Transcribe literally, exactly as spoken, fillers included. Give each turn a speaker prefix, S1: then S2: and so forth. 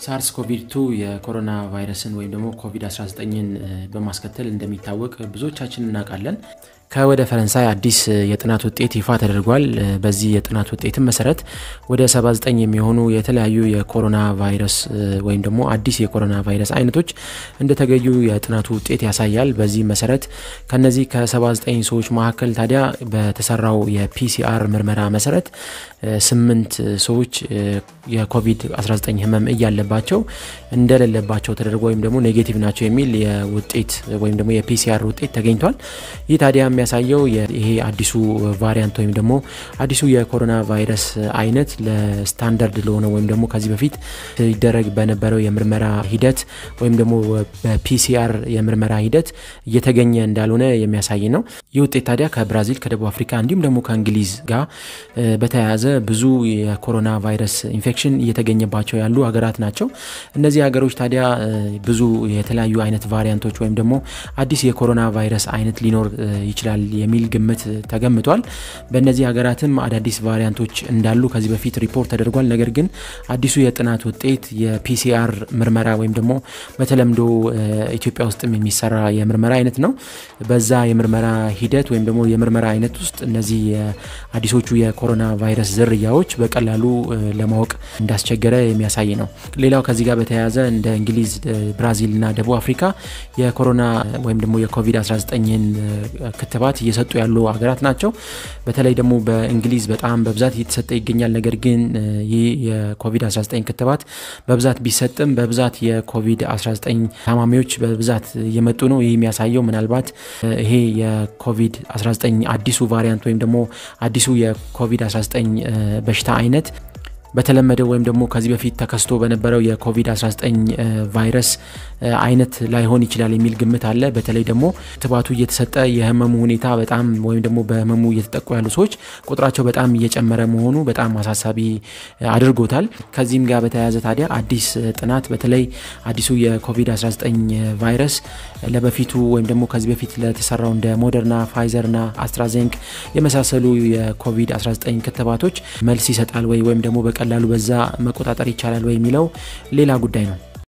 S1: ሳርስ ኮቪድ ቱ የኮሮና ቫይረስን ወይም ደግሞ ኮቪድ አስራ ዘጠኝን በማስከተል እንደሚታወቅ ብዙዎቻችን እናውቃለን። ከወደ ፈረንሳይ አዲስ የጥናት ውጤት ይፋ ተደርጓል። በዚህ የጥናት ውጤትም መሰረት ወደ ሰባ ዘጠኝ የሚሆኑ የተለያዩ የኮሮና ቫይረስ ወይም ደግሞ አዲስ የኮሮና ቫይረስ አይነቶች እንደተገኙ የጥናቱ ውጤት ያሳያል። በዚህ መሰረት ከነዚህ ከሰባ ዘጠኝ ሰዎች መካከል ታዲያ በተሰራው የፒሲአር ምርመራ መሰረት ስምንት ሰዎች የኮቪድ አስራ ዘጠኝ ህመም እያለባቸው እንደሌለባቸው ተደርጎ ወይም ደግሞ ኔጌቲቭ ናቸው የሚል የውጤት ወይም ደግሞ የፒሲአር ውጤት ተገኝቷል። ይህ ታዲያ የሚያሳየው ይሄ አዲሱ ቫሪያንት ወይም ደግሞ አዲሱ የኮሮና ቫይረስ አይነት ለስታንዳርድ ለሆነ ወይም ደግሞ ከዚህ በፊት ይደረግ በነበረው የምርመራ ሂደት ወይም ደግሞ በፒሲአር የምርመራ ሂደት እየተገኘ እንዳልሆነ የሚያሳይ ነው። ይህ ውጤት ታዲያ ከብራዚል ከደቡብ አፍሪካ እንዲሁም ደግሞ ከእንግሊዝ ጋር በተያያዘ ብዙ የኮሮና ቫይረስ ኢንፌክሽን እየተገኘባቸው ያሉ ሀገራት ናቸው። እነዚህ ሀገሮች ታዲያ ብዙ የተለያዩ አይነት ቫሪያንቶች ወይም ደግሞ አዲስ የኮሮና ቫይረስ አይነት ሊኖር ይችላል የሚል ግምት ተገምቷል። በእነዚህ ሀገራትም አዳዲስ ቫሪያንቶች እንዳሉ ከዚህ በፊት ሪፖርት ተደርጓል። ነገር ግን አዲሱ የጥናት ውጤት የፒሲአር ምርመራ ወይም ደግሞ በተለምዶ ኢትዮጵያ ውስጥም የሚሰራ የምርመራ አይነት ነው። በዛ የምርመራ ሂደት ወይም ደግሞ የምርመራ አይነት ውስጥ እነዚህ አዲሶቹ የኮሮና ቫይረስ ዝርያዎች በቀላሉ ለማወቅ እንዳስቸገረ የሚያሳይ ነው። ሌላው ከዚህ ጋር በተያያዘ እንደ እንግሊዝ፣ ብራዚል እና ደቡብ አፍሪካ የኮሮና ወይም ደግሞ የኮቪድ አስራ ዘጠኝን ክትባት እየሰጡ ያሉ ሀገራት ናቸው። በተለይ ደግሞ በእንግሊዝ በጣም በብዛት እየተሰጠ ይገኛል። ነገር ግን ይህ የኮቪድ አስራ ዘጠኝ ክትባት በብዛት ቢሰጥም በብዛት የኮቪድ አስራ ዘጠኝ ታማሚዎች በብዛት እየመጡ ነው። ይህ የሚያሳየው ምናልባት ይሄ የኮቪድ አስራ ዘጠኝ አዲሱ ቫሪያንት ወይም ደግሞ አዲሱ የኮቪድ አስራ ዘጠኝ በሽታ አይነት በተለመደው ወይም ደግሞ ከዚህ በፊት ተከስቶ በነበረው የኮቪድ አስራ ዘጠኝ ቫይረስ አይነት ላይሆን ይችላል የሚል ግምት አለ። በተለይ ደግሞ ክትባቱ እየተሰጠ የህመሙ ሁኔታ በጣም ወይም ደግሞ በህመሙ እየተጠቁ ያሉ ሰዎች ቁጥራቸው በጣም እየጨመረ መሆኑ በጣም አሳሳቢ አድርጎታል። ከዚህም ጋር በተያያዘ ታዲያ አዲስ ጥናት በተለይ አዲሱ የኮቪድ አስራ ዘጠኝ ቫይረስ ለበፊቱ ወይም ደግሞ ከዚህ በፊት ለተሰራው እንደ ሞደርና፣ ፋይዘርና አስትራዜንክ የመሳሰሉ የኮቪድ አስራ ዘጠኝ ክትባቶች መልስ ይሰጣል ወይ ወይም ደግሞ በቀላሉ በዛ መቆጣጠር ይቻላል ወይ የሚለው ሌላ ጉዳይ ነው።